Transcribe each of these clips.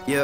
Yeah.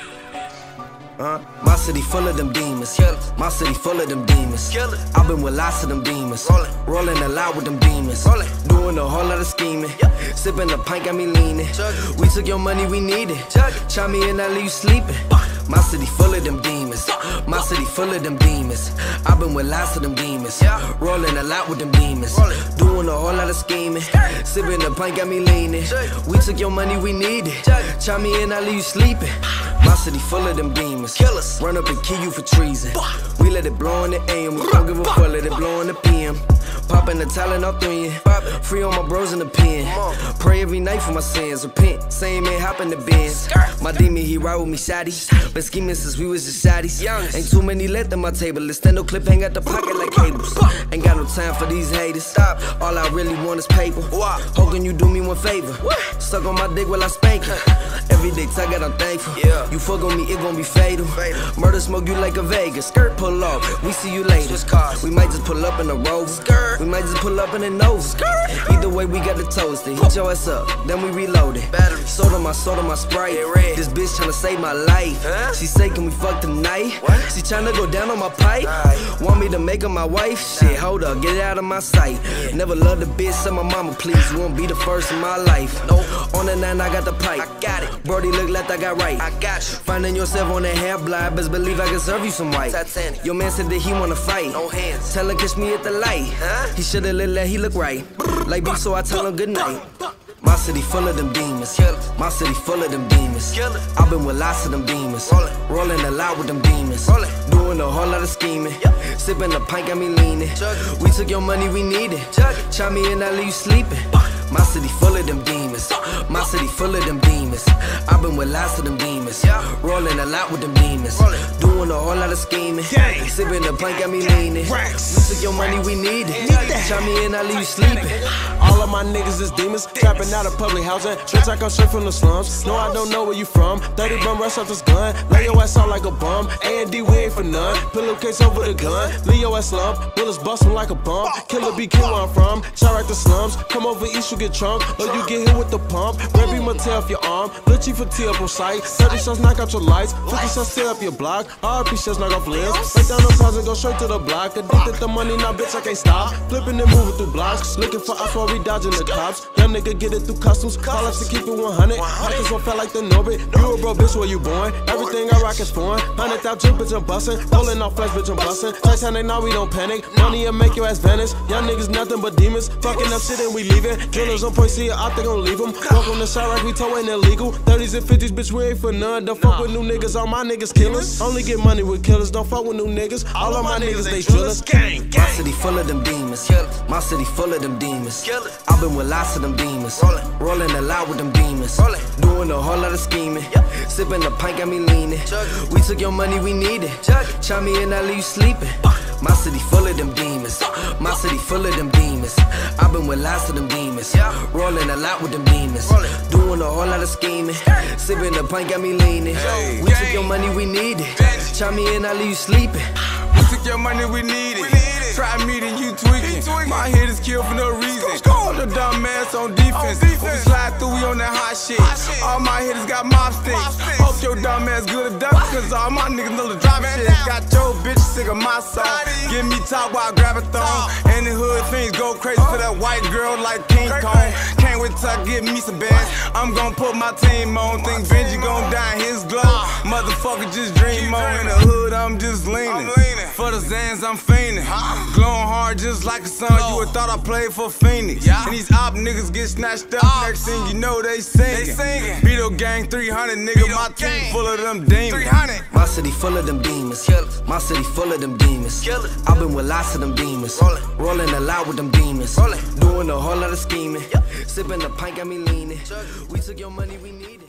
My city full of them demons. My city full of them demons. I've been with lots of them demons. Rolling a lot with them demons. Doing a whole lot of scheming. Sipping the pint got me leaning. We took your money, we need it. Chop me in, I leave you sleeping. My city full of them demons. My city full of them demons. I've been with lots of them demons. Rolling a lot with them demons. Doing a whole lot of scheming. Sipping the pint got me leaning. We took your money, we need it. Chop me in, I leave you sleeping. My city full of them demons. Killers run up and kill you for treason. We let it blow in the AM. We don't give a fuck, let it blow in the PM. Poppin' the talent off 3 free on my bros in the pen. Pray every night for my sins. Repent, same man hop in the bins. My demon, he ride with me shotties. Been scheming since we was just shotties. Ain't too many left on my table. This stand no clip hang out the pocket like cables. Ain't got no time for these haters. Stop. All I really want is paper. Hoping you do me one favor. Suck on my dick while I spank it. Every day I got, I'm thankful. You fuck on me, it gon' be fatal. Murder smoke you like a Vegas. Skirt pull off, we see you later. We might just pull up in a Rover. We might just pull up in a Nova. Either way, we got the toast. Hit your ass up, then we reload it. Soda my Sprite. This bitch tryna save my life. She say, can we fuck tonight? She tryna go down on my pipe. Want me to make her my wife? Shit, hold up, get out of my sight. Never loved a bitch, so my mama, please. You won't be the first in my life. On the 9, I got the pipe. I got it. Brody look like I got right. I got you. Finding yourself on that half blind, best believe I can serve you some white. Titanic. Your man said that he wanna fight. No hands. Tell him catch me at the light. He shoulda let he look right. Like beef, so I tell him good night. My city full of them demons. My city full of them demons. I've been with lots of them demons. Rolling a lot with them demons. Doing a whole lot of scheming. Sipping the pint got me leaning. We took your money, we need it. Chop me in, I leave you sleeping. My city full of them demons. My city full of them demons. I've been with lots of them demons. Rolling a lot with them demons. Doing a whole lot of scheming. Sipping the pint got me leaning. We took your money, we need it. Chop me in, I leave you sleeping. All of my niggas is demons. Trapping out of public housing. Bitch, I come straight from the slums. No, I don't know where you from. 30 bum rush off this gun. Lay your ass out like a bum. A&D, we ain't for none. Pillowcase over the gun. Leave your ass slump. Bullets bustin' like a bump. Killer be kill where I'm from. Shot right the slums. Come over east, you get trunk. Or you get hit with the pump. Baby, my tear off your arm. Lil' Chief a tear up on sight. 30 shots knock out your lights. 50 shots tear up your block. RP shots knock off limbs. Break down the pause and go straight to the block. Addicted to money, now bitch, I can't stop. Flipping and moving through blocks. Looking for us while we dodging the cops. Young nigga get it through customs. Call us to keep it 100. Pockets won't feel like the Norbit. You a bro, bitch, where you born? Everything I rock is foreign. 100,000 bitch, I'm bustin'. Rolling off flesh, bitch, I'm bustin'. Next time they know we don't panic. Money will make your ass vanish. Young niggas nothing but demons. Fucking up shit and we leaving. Drillers on point, see it out, they gon' leave them. Welcome to Chirac, we towing illegal. 30s and 50s, bitch, we ain't for none. Don't fuck with new niggas, all my niggas killers. Only get money with killers, don't fuck with new niggas. All of my niggas, they drillers. My city full of them demons. My city full of them demons. I've been with lots of them demons. Rolling a lot with them demons. Doing a whole lot of scheming. Sipping the pint got me leaning. We took your money, we need it. Chop me in, I leave you sleeping. My city full of them demons. My city full of them demons. I've been with lots of them demons. Rolling a lot with them demons. Doing a whole lot of scheming. Sipping the pint got me leaning. We took your money, we need it. Chop me in, I leave you sleeping. We took your money, we need it. Try me, then you tweaking. My head is killed for no reason. All the dumb ass on defense. When we slide through, we on that hot shit. All my hitters got mob sticks. Hope your dumb ass good at duck, cause all my niggas know the drop shit. Got your bitch sick of my song. Give me top while I grab a thong. And the hood things go crazy for that white girl like King Kong. Can't wait till I get me some bands. I'm gon' put my team on. Think Benji gon' die in his glow. Motherfucker just dream on. In the hood, I'm just leaning. For the Zans, I'm fiending. Glowing hard just like a sun. You would thought I played for Phoenix. And these op niggas get snatched up. Next thing you know, they singing. Beetle Gang 300, nigga. My team full of them demons. My city full of them demons. My city full of them demons. I've been with lots of them demons. Rolling a lot with them demons. Doing a whole lot of scheming. Sipping the pint got me leaning. We took your money, we need it.